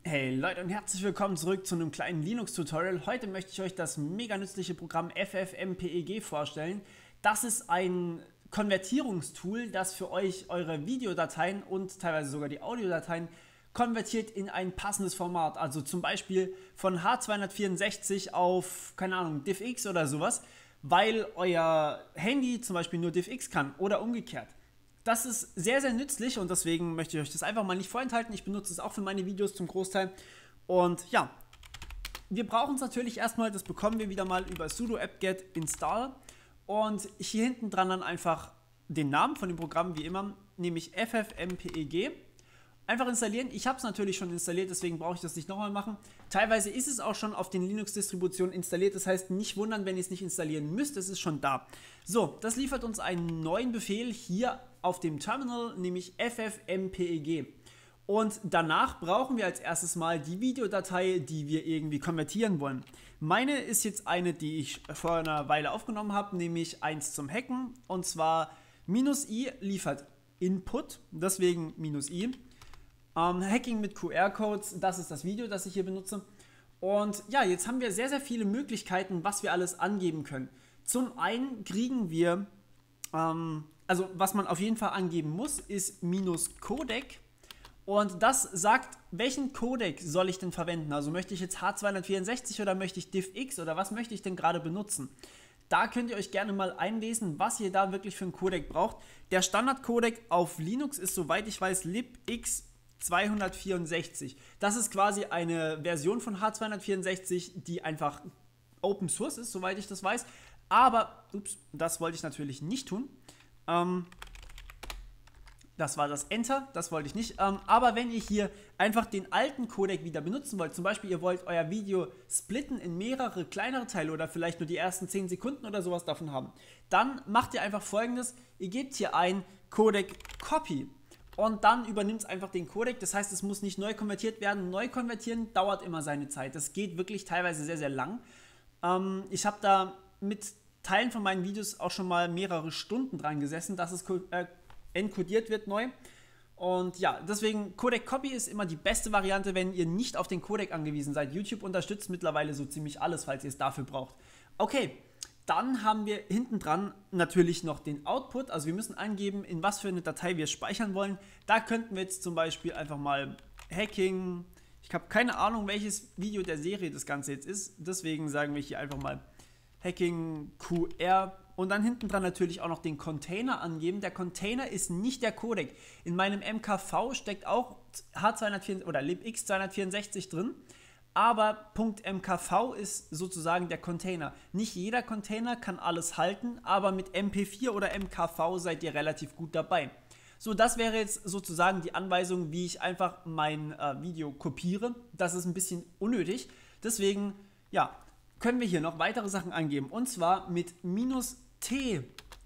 Hey Leute und herzlich willkommen zurück zu einem kleinen Linux-Tutorial. Heute möchte ich euch das mega nützliche Programm FFmpeg vorstellen. Das ist ein Konvertierungstool, das für euch eure Videodateien und teilweise sogar die Audiodateien konvertiert in ein passendes Format. Also zum Beispiel von H264 auf, keine Ahnung, DivX oder sowas, weil euer Handy zum Beispiel nur DivX kann oder umgekehrt. Das ist sehr, sehr nützlich und deswegen möchte ich euch das einfach mal nicht vorenthalten. Ich benutze es auch für meine Videos zum Großteil. Und ja, wir brauchen es natürlich erstmal, das bekommen wir wieder mal über sudo apt-get install. Und hier hinten dran dann einfach den Namen von dem Programm wie immer, nämlich FFmpeg. Einfach installieren. Ich habe es natürlich schon installiert, deswegen brauche ich das nicht nochmal machen. Teilweise ist es auch schon auf den Linux-Distributionen installiert. Das heißt, nicht wundern, wenn ihr es nicht installieren müsst. Es ist schon da. So, das liefert uns einen neuen Befehl hier auf dem Terminal, nämlich FFmpeg. Und danach brauchen wir als erstes mal die Videodatei, die wir irgendwie konvertieren wollen. Meine ist jetzt eine, die ich vor einer Weile aufgenommen habe, nämlich eins zum Hacken. Und zwar -i liefert Input, deswegen -i. Hacking mit QR-Codes, das ist das Video, das ich hier benutze. Und ja, jetzt haben wir sehr, sehr viele Möglichkeiten, was wir alles angeben können. Zum einen kriegen wir, also was man auf jeden Fall angeben muss, ist -codec. Und das sagt, welchen Codec soll ich denn verwenden? Also möchte ich jetzt H264 oder möchte ich DivX oder was möchte ich denn gerade benutzen? Da könnt ihr euch gerne mal einlesen, was ihr da wirklich für einen Codec braucht. Der Standard-Codec auf Linux ist, soweit ich weiß, libx 264. Das ist quasi eine Version von H264, die einfach Open Source ist, soweit ich das weiß. Aber, ups, das wollte ich natürlich nicht tun. Das war das Enter, das wollte ich nicht. Aber wenn ihr hier einfach den alten Codec wieder benutzen wollt, zum Beispiel ihr wollt euer Video splitten in mehrere kleinere Teile oder vielleicht nur die ersten 10 Sekunden oder sowas davon haben, dann macht ihr einfach Folgendes. Ihr gebt hier ein Codec Copy. Und dann übernimmt es einfach den Codec, das heißt, es muss nicht neu konvertiert werden. Neu konvertieren dauert immer seine Zeit. Das geht wirklich teilweise sehr, sehr lang. Ich habe da mit Teilen von meinen Videos auch schon mal mehrere Stunden dran gesessen, dass es encodiert wird neu. Und ja, deswegen Codec Copy ist immer die beste Variante, wenn ihr nicht auf den Codec angewiesen seid. YouTube unterstützt mittlerweile so ziemlich alles, falls ihr es dafür braucht. Okay. Dann haben wir hinten dran natürlich noch den Output, also wir müssen angeben, in was für eine Datei wir speichern wollen. Da könnten wir jetzt zum Beispiel einfach mal Hacking, ich habe keine Ahnung, welches Video der Serie das Ganze jetzt ist, deswegen sagen wir hier einfach mal Hacking QR und dann hinten dran natürlich auch noch den Container angeben. Der Container ist nicht der Codec. In meinem MKV steckt auch H264 oder libx264 drin. Aber .mkv ist sozusagen der Container. Nicht jeder Container kann alles halten, aber mit MP4 oder MKV seid ihr relativ gut dabei. So, das wäre jetzt sozusagen die Anweisung, wie ich einfach mein Video kopiere. Das ist ein bisschen unnötig. Deswegen, ja, können wir hier noch weitere Sachen angeben. Und zwar mit -t.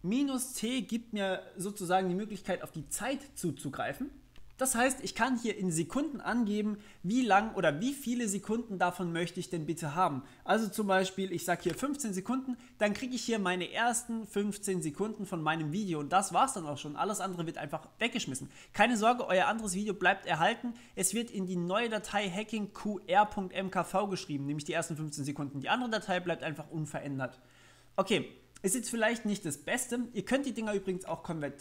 -t gibt mir sozusagen die Möglichkeit, auf die Zeit zuzugreifen. Das heißt, ich kann hier in Sekunden angeben, wie lang oder wie viele Sekunden davon möchte ich denn bitte haben. Also zum Beispiel, ich sage hier 15 Sekunden, dann kriege ich hier meine ersten 15 Sekunden von meinem Video und das war's dann auch schon. Alles andere wird einfach weggeschmissen. Keine Sorge, euer anderes Video bleibt erhalten. Es wird in die neue Datei hackingqr.mkv geschrieben, nämlich die ersten 15 Sekunden. Die andere Datei bleibt einfach unverändert. Okay, ist jetzt vielleicht nicht das Beste. Ihr könnt die Dinger übrigens auch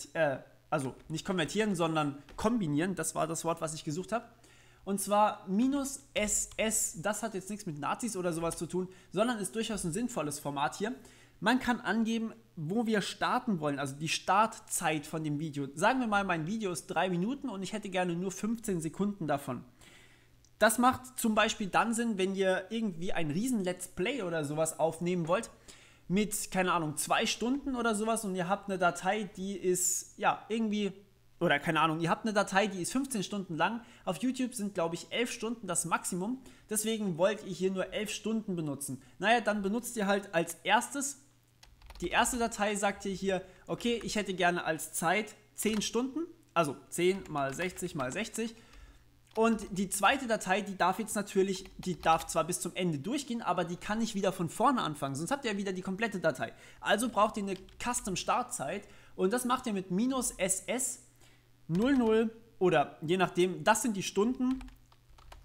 nicht konvertieren, sondern kombinieren. Das war das Wort, was ich gesucht habe. Und zwar -ss. Das hat jetzt nichts mit Nazis oder sowas zu tun, sondern ist durchaus ein sinnvolles Format hier. Man kann angeben, wo wir starten wollen, also die Startzeit von dem Video. Sagen wir mal, mein Video ist 3 Minuten und ich hätte gerne nur 15 Sekunden davon. Das macht zum Beispiel dann Sinn, wenn ihr irgendwie ein riesen Let's Play oder sowas aufnehmen wollt, mit, keine Ahnung, 2 Stunden oder sowas und ihr habt eine Datei, die ist, ja, irgendwie, oder keine Ahnung, ihr habt eine Datei, die ist 15 Stunden lang. Auf YouTube sind, glaube ich, 11 Stunden das Maximum. Deswegen wollt ihr hier nur 11 Stunden benutzen. Naja, dann benutzt ihr halt als erstes, die erste Datei sagt ihr hier, okay, ich hätte gerne als Zeit 10 Stunden, also 10 mal 60 mal 60. Und die zweite Datei, die darf jetzt natürlich, die darf zwar bis zum Ende durchgehen, aber die kann nicht wieder von vorne anfangen, sonst habt ihr ja wieder die komplette Datei. Also braucht ihr eine Custom-Startzeit und das macht ihr mit -ss 00 oder je nachdem, das sind die Stunden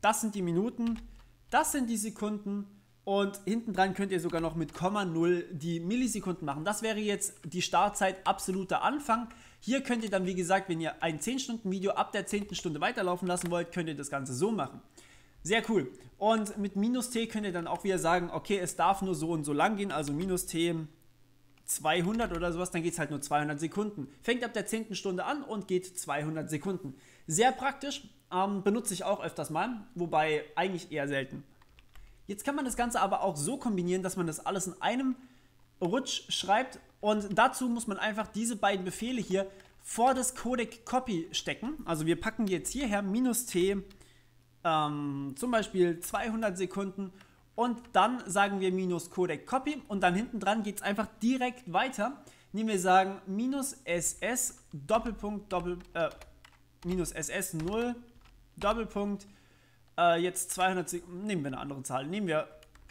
das sind die Minuten, das sind die Sekunden und hinten dran könnt ihr sogar noch mit Komma 0 die Millisekunden machen. Das wäre jetzt die Startzeit, absoluter Anfang. Hier könnt ihr dann, wie gesagt, wenn ihr ein 10-Stunden-Video ab der 10. Stunde weiterlaufen lassen wollt, könnt ihr das Ganze so machen. Sehr cool. Und mit -t könnt ihr dann auch wieder sagen, okay, es darf nur so und so lang gehen, also -t 200 oder sowas, dann geht es halt nur 200 Sekunden. Fängt ab der 10. Stunde an und geht 200 Sekunden. Sehr praktisch, benutze ich auch öfters mal, wobei eigentlich eher selten. Jetzt kann man das Ganze aber auch so kombinieren, dass man das alles in einem Rutsch schreibt und dazu muss man einfach diese beiden Befehle hier vor das Codec Copy stecken. Also wir packen die jetzt hierher, -t, zum Beispiel 200 Sekunden und dann sagen wir -Codec Copy und dann hinten dran geht es einfach direkt weiter, indem wir sagen -ss Doppelpunkt, -ss 0 Doppelpunkt, jetzt 200 Sekunden, nehmen wir eine andere Zahl, nehmen wir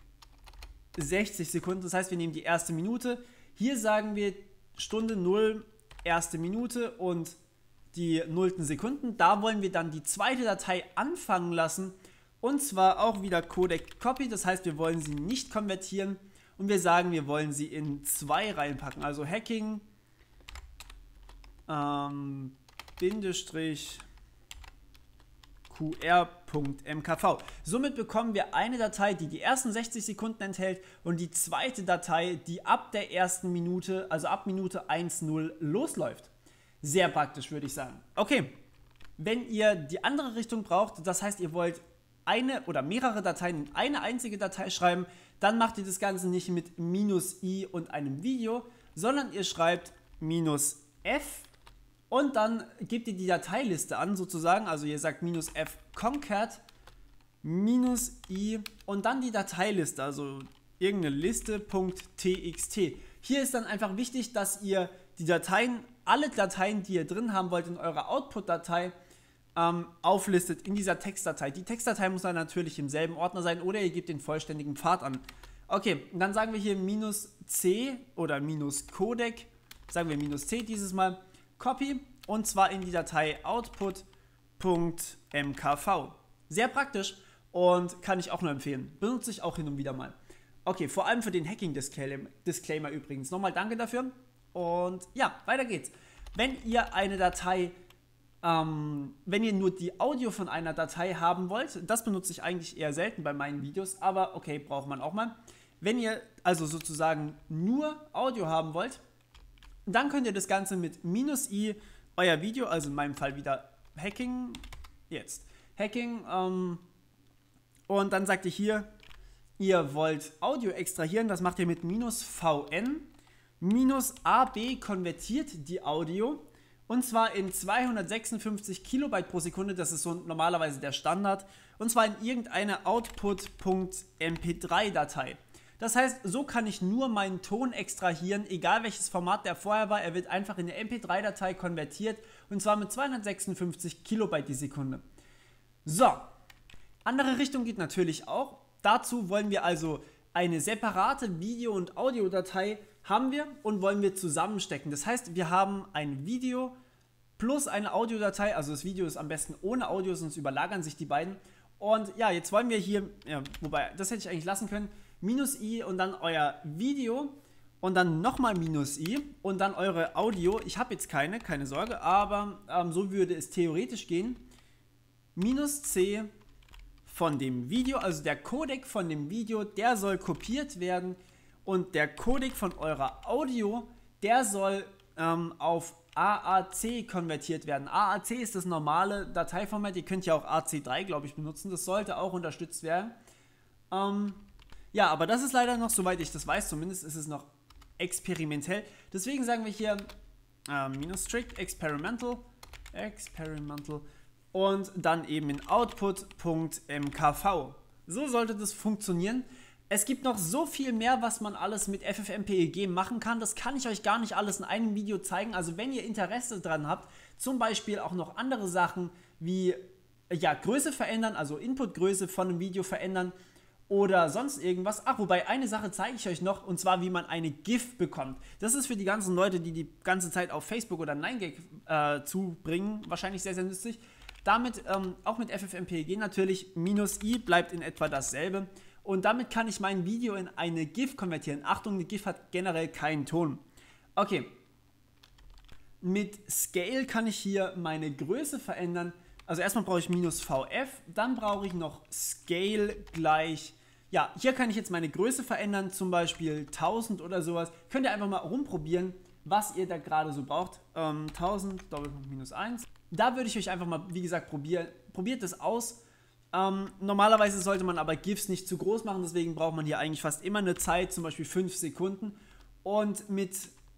60 Sekunden, das heißt wir nehmen die erste Minute, hier sagen wir Stunde 0, erste Minute und die 0. Sekunden, da wollen wir dann die zweite Datei anfangen lassen und zwar auch wieder Codec Copy, das heißt wir wollen sie nicht konvertieren und wir sagen wir wollen sie in 2 reinpacken, also Hacking Bindestrich qr.mkv. Somit bekommen wir eine Datei, die die ersten 60 Sekunden enthält und die zweite Datei, die ab der ersten Minute, also ab Minute 1:0 losläuft. Sehr praktisch, würde ich sagen. Okay, wenn ihr die andere Richtung braucht, das heißt, ihr wollt eine oder mehrere Dateien in eine einzige Datei schreiben, dann macht ihr das Ganze nicht mit -i und einem Video, sondern ihr schreibt -f und dann gebt ihr die Dateiliste an, sozusagen, also ihr sagt -f concat, -i und dann die Dateiliste, also irgendeine Liste.txt. Hier ist dann einfach wichtig, dass ihr die Dateien, alle Dateien, die ihr drin haben wollt in eurer Output-Datei, auflistet in dieser Textdatei. Die Textdatei muss dann natürlich im selben Ordner sein oder ihr gebt den vollständigen Pfad an. Okay, dann sagen wir hier -c oder -codec, sagen wir -c dieses Mal, Copy und zwar in die Datei output.mkv. Sehr praktisch und kann ich auch nur empfehlen. Benutze ich auch hin und wieder mal. Okay, vor allem für den Hacking-Disclaimer übrigens. Nochmal danke dafür. Und ja, weiter geht's. Wenn ihr eine Datei, wenn ihr nur die Audio von einer Datei haben wollt, das benutze ich eigentlich eher selten bei meinen Videos, aber okay, braucht man auch mal. Wenn ihr also sozusagen nur Audio haben wollt, dann könnt ihr das Ganze mit -i euer Video, also in meinem Fall wieder Hacking, jetzt Hacking, und dann sagt ihr hier, ihr wollt Audio extrahieren, das macht ihr mit -vn, -ab konvertiert die Audio und zwar in 256 Kilobyte pro Sekunde, das ist so normalerweise der Standard, und zwar in irgendeine Output.mp3-Datei. Das heißt, so kann ich nur meinen Ton extrahieren, egal welches Format der vorher war, er wird einfach in eine MP3-Datei konvertiert und zwar mit 256 Kilobyte die Sekunde. So, andere Richtung geht natürlich auch. Dazu wollen wir also eine separate Video- und Audiodatei haben wir und wollen wir zusammenstecken. Das heißt, wir haben ein Video plus eine Audiodatei, also das Video ist am besten ohne Audio, sonst überlagern sich die beiden. Und ja, jetzt wollen wir hier, ja, wobei, das hätte ich eigentlich lassen können, -i und dann euer Video und dann nochmal -i und dann eure Audio. Ich habe jetzt keine Sorge, aber so würde es theoretisch gehen. -c von dem Video, also der Codec von dem Video, der soll kopiert werden und der Codec von eurer Audio, der soll auf AAC konvertiert werden. AAC ist das normale Dateiformat, ihr könnt ja auch AC3, glaube ich, benutzen, das sollte auch unterstützt werden. Ja, aber das ist leider noch, soweit ich das weiß, zumindest ist es noch experimentell. Deswegen sagen wir hier -strict experimental und dann eben in output.mkv. So sollte das funktionieren. Es gibt noch so viel mehr, was man alles mit FFmpeg machen kann. Das kann ich euch gar nicht alles in einem Video zeigen. Also wenn ihr Interesse dran habt, zum Beispiel auch noch andere Sachen wie ja, Größe verändern, also Inputgröße von einem Video verändern, oder sonst irgendwas. Ach, wobei eine Sache zeige ich euch noch, und zwar wie man eine GIF bekommt. Das ist für die ganzen Leute, die die ganze Zeit auf Facebook oder 9gag zubringen, wahrscheinlich sehr, sehr nützlich. Damit, auch mit FFmpeg natürlich, -i bleibt in etwa dasselbe. Und damit kann ich mein Video in eine GIF konvertieren. Achtung, eine GIF hat generell keinen Ton. Okay. Mit Scale kann ich hier meine Größe verändern. Also erstmal brauche ich -vf, dann brauche ich noch Scale gleich. Ja, hier kann ich jetzt meine Größe verändern, zum Beispiel 1000 oder sowas. Könnt ihr einfach mal rumprobieren, was ihr da gerade so braucht. 1000, Doppelpunkt -1. Da würde ich euch einfach mal, wie gesagt, probiert es aus. Normalerweise sollte man aber GIFs nicht zu groß machen, deswegen braucht man hier eigentlich fast immer eine Zeit, zum Beispiel 5 Sekunden. Und mit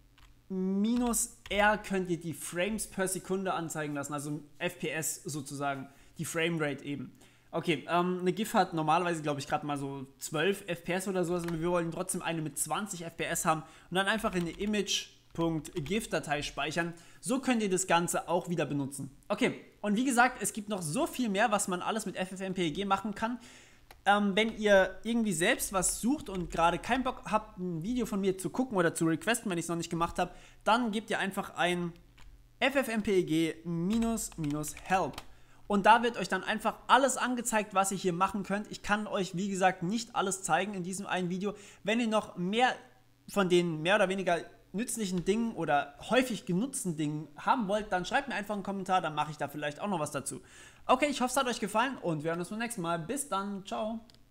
-R könnt ihr die Frames per Sekunde anzeigen lassen, also FPS sozusagen, die Framerate eben. Okay, eine GIF hat normalerweise, glaube ich, gerade mal so 12 FPS oder sowas, aber wir wollen trotzdem eine mit 20 FPS haben und dann einfach in eine Image.gif-Datei speichern. So könnt ihr das Ganze auch wieder benutzen. Okay, und wie gesagt, es gibt noch so viel mehr, was man alles mit FFmpeg machen kann. Wenn ihr irgendwie selbst was sucht und gerade keinen Bock habt, ein Video von mir zu gucken oder zu requesten, wenn ich es noch nicht gemacht habe, dann gebt ihr einfach ein FFmpeg -help. Und da wird euch dann einfach alles angezeigt, was ihr hier machen könnt. Ich kann euch, wie gesagt, nicht alles zeigen in diesem einen Video. Wenn ihr noch mehr von den mehr oder weniger nützlichen Dingen oder häufig genutzten Dingen haben wollt, dann schreibt mir einfach einen Kommentar, dann mache ich da vielleicht auch noch was dazu. Okay, ich hoffe, es hat euch gefallen und wir hören uns beim nächsten Mal. Bis dann, ciao.